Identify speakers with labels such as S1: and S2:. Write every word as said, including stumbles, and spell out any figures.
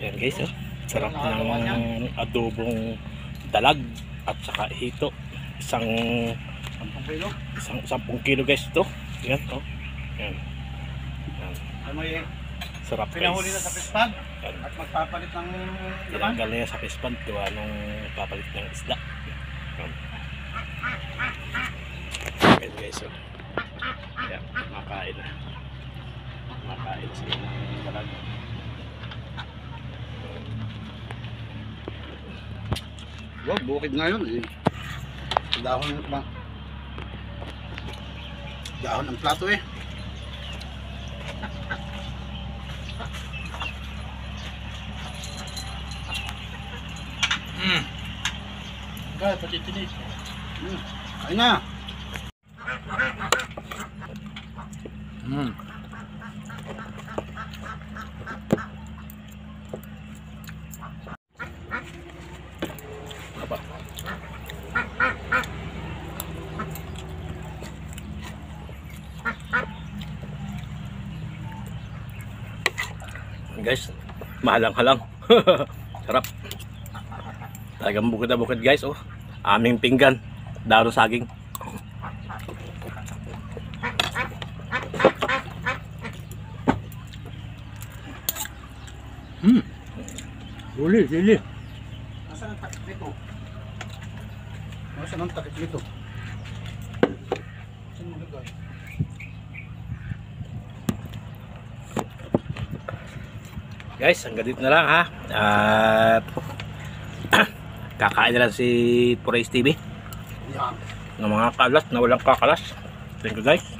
S1: Ayan guys, oh. Sarap ng adobong dalag at saka hito. Isang isang sampung kilo guys ito. Ayan, oh. Ayan. Ayan. Sarap guys.
S2: Pinahuli na sa pispan at magpapalit ng laman.
S1: Tinanggal niya sa pispan gawa nung papalit ng isda. Ayan. Ayan guys, oh. Ayan, makain na. Makain sila ng dalag.
S2: Wow, bukid ngayon eh. Dahon ba? Dahon ang plato eh.
S1: Hmm. Kaya pati tinis.
S2: Hmm. Kain na. Hmm.
S1: Apa? Guys, mahalang-halang. Sarap. Talagang bukid na bukid guys, oh. Aming pinggan, daon ng saging. Hmm. Uli, sili.
S2: Nasaan ang takip nito? Nasaan ang takip nito? Saan mo nagay?
S1: Guys, hanggang dito na lang ha. At kakain na lang si Purace T V
S2: Yan.
S1: ng mga kalas na walang kakalas. Thank you guys.